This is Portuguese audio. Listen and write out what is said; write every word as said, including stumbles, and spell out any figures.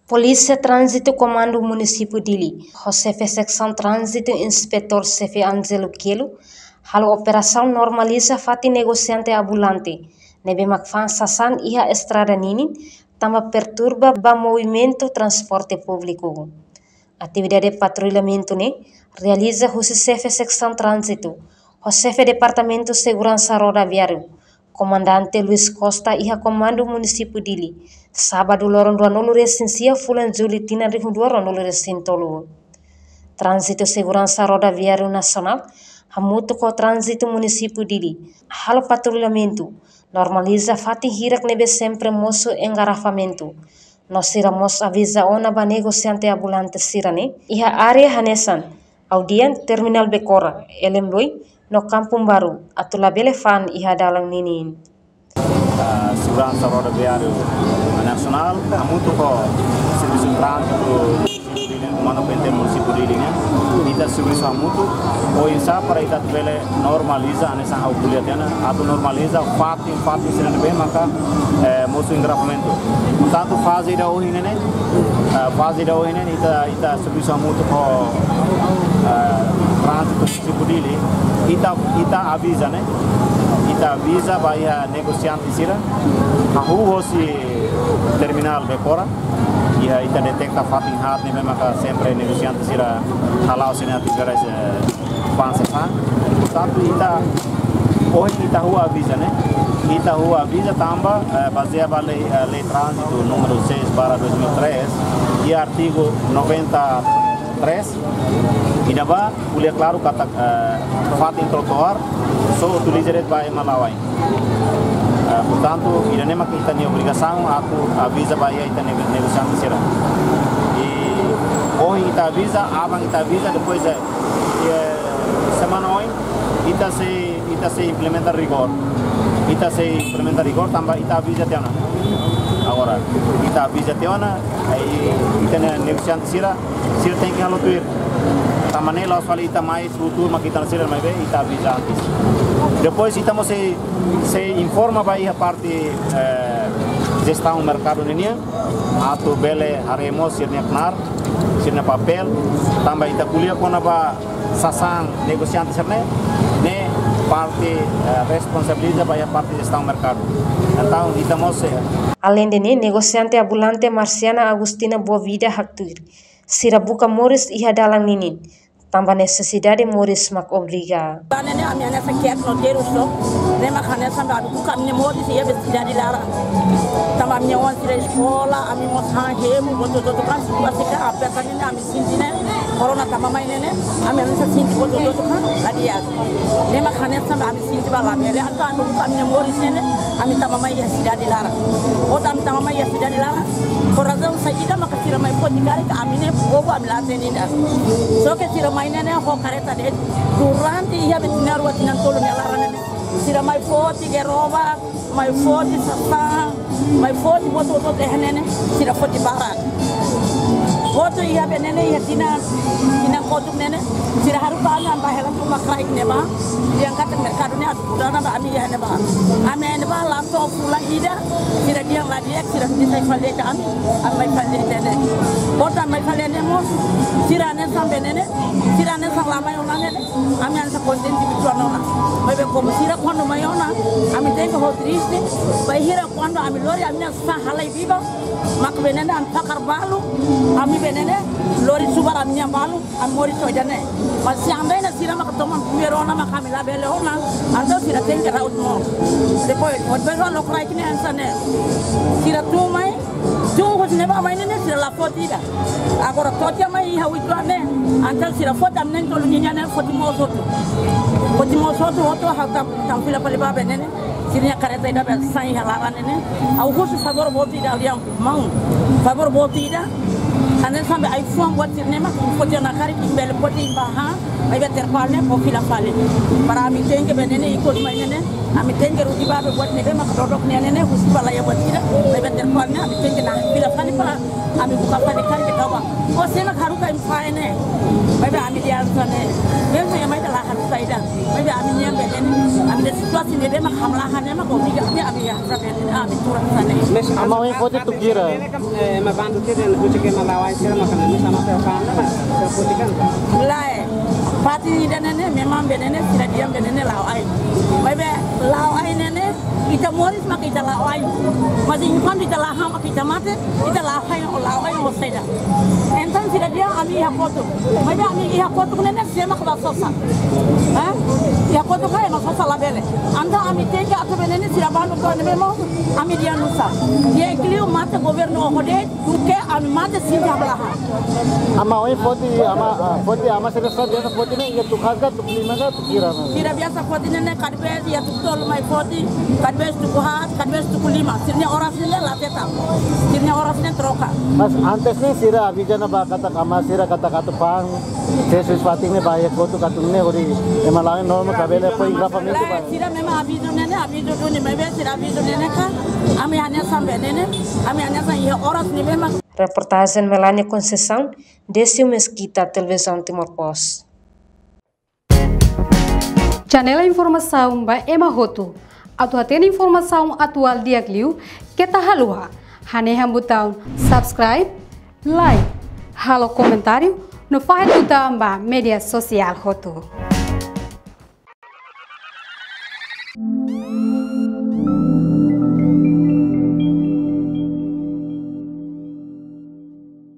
Polícia Trânsito Comando Município Dili, Josefe Secção Trânsito Inspetor Chefe Angelo Kelo, halo operação normaliza fati negociante ambulante, nebe makfan sasan iha estrada nini, tamba perturba ba movimento transporte público. Atividade de patrulhamento ne realiza Josefe Secção Trânsito, Josefe Departamento Segurança Rodoviário, Comandante Luiz Costa iha Comando Município Dili, sábado loron dua nolu resensia fulan Juli tina ribu dua nolu resintolu. Trânsito Segurança Rodoviário Nacional, hamutu ko Trânsito Município Dili, halo patrulhamento, normaliza fati hirak nebe sempre moço engarrafamento. Nós iramos avisa ona ba negociante ambulante sirane, iha área hanesan, audian terminal Becora, elemboi, no Kampung Baru, atau labele fan iha dalang ninin. Uh, Segurança Rodoviário Nacional, muito com serviço trânsito Comando Pentel Município de Linha, kita serviço muito, ou insa para kita bele normaliza nessa aukulia tiana, atau normaliza fato fato sendo bem maka moço engrafamento. Tanto fase da hoje né, fase da hoje né, kita kita serviço muito com trânsito Município de Linha, kita kita avisa né. Kita avisa bahaya negosiante sira, ahu hosi terminal Becora, ia ita detekta fating hat ni memang sempre negosiante sira halau sini ati beres pansasan, satu ita oh ita hua avisa ne, ita hua avisa tambah baseado lei lei trânsito número seis barra dois mil e três, e artigo noventa e três, ida ba kuliah claro kata fating trotoar so utilizar by Malawai. Uh, portanto, ida nema kita ni obrigação aku avisa bahaya ita negociante sira. E hoje ita avisa, abang ita avisa depois é semana hoje ita se ita se implementa rigor. Ita se implementa rigor tambah ita avisa tiana. Agora, ita avisa tiana aí ita negociante sira, sira tem que halutuir. Tamane laos fali ita mais futuro makita nasira mai be ita avisa antes. Depois estamos se se informa vai a parte eh, gestão mercado ninia atau bele haremos sirnya knar sirnya papel tambah ita kuliah kona ba sasang negosiante sirne ne parte eh, responsabiliza vai a parte gestão mercado. Então estamos além de ne negociante ambulante Marciana Agustina Boavida Haktur sira buka Morris iha dalang ninin tambah necessidade Morris mak obriga. Nene ami ana fakiat no deru so, nema khane samba buka mi Morris ia bestidade lara. Tambah mi on sira escola, ami mo sanghemu boto to kan situasi ka apa kan ami sintine corona tambah mai nene, ami ana sinti boto to kan adia. Nema khane samba ami sinti bala mele anta ami buka mi Morris nene, ami tambah mai ia sidade lara. O tam tambah mai ia sidade lara. Por razão saída makasira mai poti kare ka amine bobo ami lateni da. So ke sira mai nene ho kareta de durante ia betinar watinan tolo ni alarane sira mai foti geroba mai foti sapa mai foti boto to dehnene sira foti barat boto ia benene ia tina tina kotuk nene sira haru bana amba helam kuma kraik neba yang kata merkado ni adana ba ami ya neba ami neba lapto pula ida sira dia lagi sira disai fale ka ami amai fale tene boto amai fale nemo sira ne sambe nene sira ne salama yona nene ami ansa kontenti bitwana bebe como sira quando maiona ami tenho ho triste vai hira quando ami lori ami sa halai viva mak benene an pakar balu ami benene lori subar ami balu ami mori sojane mas siang na sira mak tomon pierona mak ami la bele ona ando sira tenho raut mo depois od beso lo krai kini ansa ne sira tu mai tu ho ne ba mai nene sira la fotida agora totia mai ha uitwane antal sira fota am nen tolu nyanya foti mo sotu foti mo sotu hoto ha tam tam fila pale ba benene sirnya kareta ida bel sai halaran nene au husu favor boti da yang mau favor boti da anen sambe ai fuam buat sirne mak foti na kari bel poti baha ai be terpalne ko fila pale para ami tenge benene ikut mai nene ami tenge rudi ba be buat nebe mak dodok nene husu pala ya buat ida ai be terpalne ami tenge na fila pale para ami buka pale kari ke kawa o sema haru ka imfae ne bebe ami dia sane bebe ya mai da la haru saida bebe ami nyambe nene ami de situasi ini dia mah hamlahannya mah kau tiga dia abi yang sampai ini abi turun sana. Mes ama wing poti tu kira. Eh ma bantu kira yang lucu ke malawai sih makan ini sama persana mah. Terputikan. Mulai pati dan nenek memang benene tidak diam benene lawai. Baik lawai nenek kita moris mak kita lawai. Masih ingat kita laham kita mati kita lawai lawai hoseda. Entan tidak dia abi ya foto. Baik abi ya foto nenek siapa kelas sosa. Hah? Ya foto kaya mak sosa labele. Anda ami tega atau benene tidak bantu kau memang ami dia nusa. Dia keliu mata governo hode duke ami mata sinja belahan. Ama wing poti ama poti ama selesai dia poti ni ya tu khasga tu lima ka tu kira. Kira biasa poti nenek kadbes ya tu tol mai poti kadbes tu kuhat kadbes tu lima. Sirnya orang sini lah tetap. Sirnya orang sini teroka. Mas antes ni sira abijana ba kata ama sira kata kata pang Jesus Fating ni bahaya ko tu katung ni ori emalawin normal kabele ko ingra family ba. Sira memang abidu nenek abidu tu ni mai sira abidu nenek kan. Ami hanya sampai nenek ami hanya sampai orang sini memang. Reportagem Melania Conceição, Décio Mesquita, Televisão Timor Post. Janela informação ba Emma Roto. Atu atena informação atual diagliu kita halua. Hane hambutão subscribe, like, halo comentário no faz botão ba media social Roto.